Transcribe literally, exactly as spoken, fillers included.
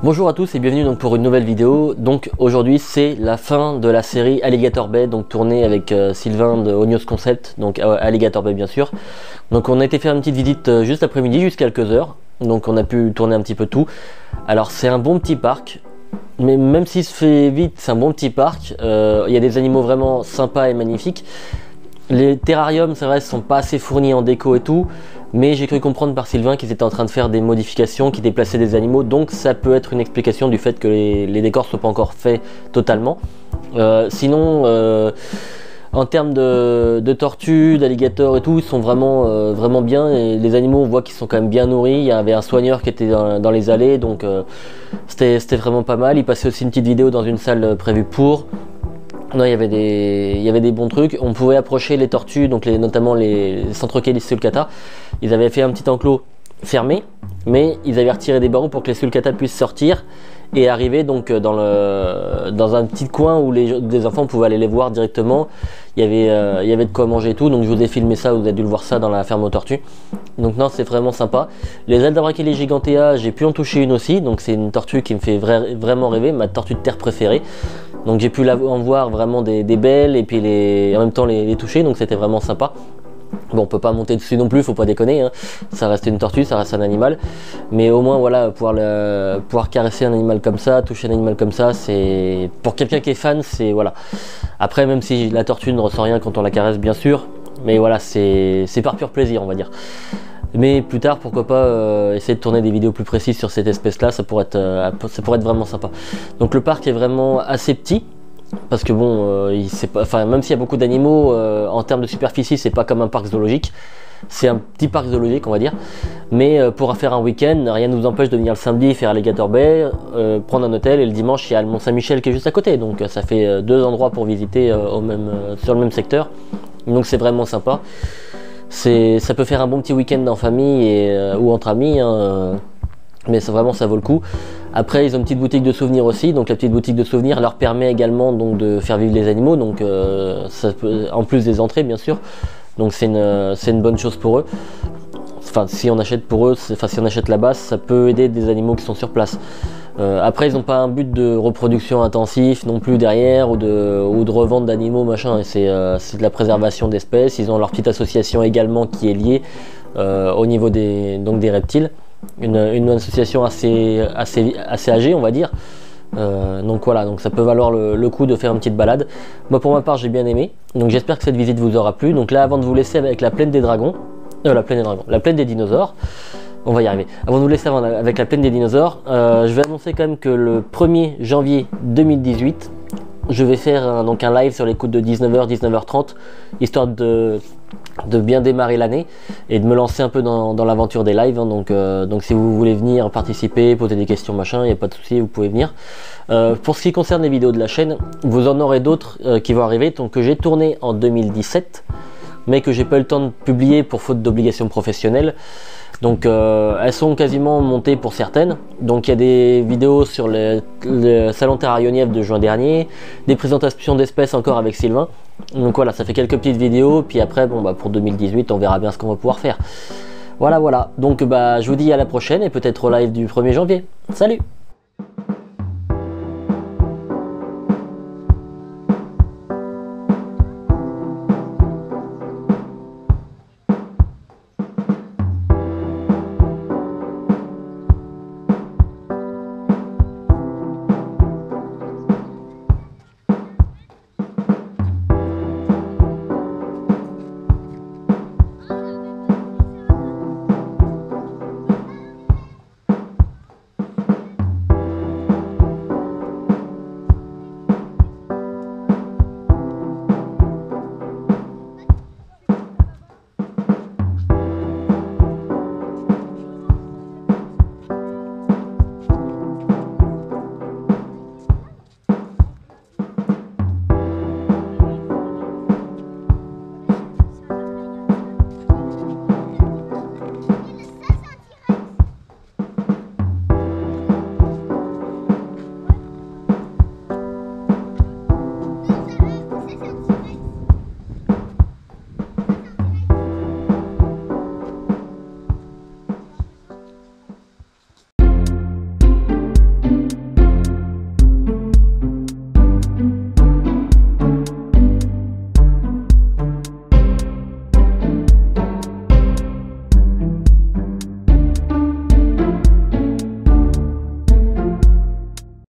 Bonjour à tous et bienvenue donc pour une nouvelle vidéo. Donc aujourd'hui c'est la fin de la série Alligator Bay, donc tournée avec euh, Sylvain de Ognos Concept, donc euh, Alligator Bay bien sûr. Donc on a été faire une petite visite euh, juste après-midi, juste quelques heures, donc on a pu tourner un petit peu tout. Alors c'est un bon petit parc, mais même s'il se fait vite, c'est un bon petit parc. Euh, il y a des animaux vraiment sympas et magnifiques. Les terrariums, c'est vrai, sont pas assez fournis en déco et tout, mais j'ai cru comprendre par Sylvain qu'ils étaient en train de faire des modifications, qui déplaçaient des animaux, donc ça peut être une explication du fait que les, les décors ne soient pas encore faits totalement. Euh, sinon, euh, en termes de, de tortues, d'alligators et tout, ils sont vraiment, euh, vraiment bien. Et les animaux, on voit qu'ils sont quand même bien nourris. Il y avait un soigneur qui était dans, dans les allées, donc euh, c'était vraiment pas mal. Il passait aussi une petite vidéo dans une salle prévue pour. Non, il y avait des, il y avait des bons trucs. On pouvait approcher les tortues, donc les, notamment les, les centroquets sulcata. Ils avaient fait un petit enclos fermé, mais ils avaient retiré des barreaux pour que les sulcata puissent sortir et arriver donc dans le, dans un petit coin où les, les enfants pouvaient aller les voir directement. Il y avait, euh, il y avait de quoi manger et tout. Donc je vous ai filmé ça, vous avez dû le voir ça dans la ferme aux tortues. Donc non, c'est vraiment sympa. Les Aldabrachelidae gigantea, j'ai pu en toucher une aussi. Donc c'est une tortue qui me fait vra vraiment rêver, ma tortue de terre préférée. Donc j'ai pu la, en voir vraiment des, des belles et puis les, en même temps les, les toucher, donc c'était vraiment sympa. Bon, on peut pas monter dessus non plus, faut pas déconner, hein. Ça reste une tortue, ça reste un animal, mais au moins voilà, pouvoir, le, pouvoir caresser un animal comme ça, toucher un animal comme ça, c'est pour quelqu'un qui est fan, c'est voilà. Après, même si la tortue ne ressent rien quand on la caresse, bien sûr, mais voilà, c'est par pur plaisir, on va dire. Mais plus tard, pourquoi pas euh, essayer de tourner des vidéos plus précises sur cette espèce-là, ça pourrait être, euh, ça pourrait être vraiment sympa. Donc le parc est vraiment assez petit, parce que bon, euh, il, pas, enfin, même s'il y a beaucoup d'animaux, euh, en termes de superficie, c'est pas comme un parc zoologique. C'est un petit parc zoologique, on va dire. Mais euh, pour faire un week-end, rien ne nous empêche de venir le samedi faire Alligator Bay, euh, prendre un hôtel, et le dimanche, il y a le Mont-Saint-Michel qui est juste à côté. Donc ça fait euh, deux endroits pour visiter euh, au même, euh, sur le même secteur. Donc c'est vraiment sympa. Ça peut faire un bon petit week-end en famille et, euh, ou entre amis, hein, euh, mais ça, vraiment ça vaut le coup. Après ils ont une petite boutique de souvenirs aussi, donc la petite boutique de souvenirs leur permet également donc, de faire vivre les animaux, donc, euh, ça peut, en plus des entrées bien sûr, donc c'est une, c'est une bonne chose pour eux. Enfin si on achète pour eux, enfin si on achète là-bas, ça peut aider des animaux qui sont sur place. Euh, après ils n'ont pas un but de reproduction intensif non plus derrière ou de, ou de revente d'animaux machin, c'est euh, de la préservation d'espèces. Ils ont leur petite association également qui est liée euh, au niveau des, donc des reptiles, une, une association assez, assez, assez âgée on va dire. Euh, donc voilà, donc ça peut valoir le, le coup de faire une petite balade. Moi pour ma part j'ai bien aimé, donc j'espère que cette visite vous aura plu. Donc là avant de vous laisser avec la plaine des dragons, euh, la plaine des dragons, la plaine des dinosaures, on va y arriver. Avant de vous laisser avec la plaine des dinosaures, euh, je vais annoncer quand même que le premier janvier deux mille dix-huit, je vais faire un, donc un live sur les coups de dix-neuf heures, dix-neuf heures trente, histoire de, de bien démarrer l'année et de me lancer un peu dans, dans l'aventure des lives. Hein, donc, euh, donc si vous voulez venir participer, poser des questions, machin, il n'y a pas de souci, vous pouvez venir. Euh, pour ce qui concerne les vidéos de la chaîne, vous en aurez d'autres euh, qui vont arriver, donc que j'ai tourné en deux mille dix-sept, mais que j'ai pas eu le temps de publier pour faute d'obligations professionnelles. Donc euh, elles sont quasiment montées pour certaines. Donc il y a des vidéos sur le, le salon Terrarionief de juin dernier, des présentations d'espèces encore avec Sylvain. Donc voilà, ça fait quelques petites vidéos. Puis après, bon bah pour deux mille dix-huit, on verra bien ce qu'on va pouvoir faire. Voilà, voilà. Donc bah je vous dis à la prochaine et peut-être au live du premier janvier. Salut!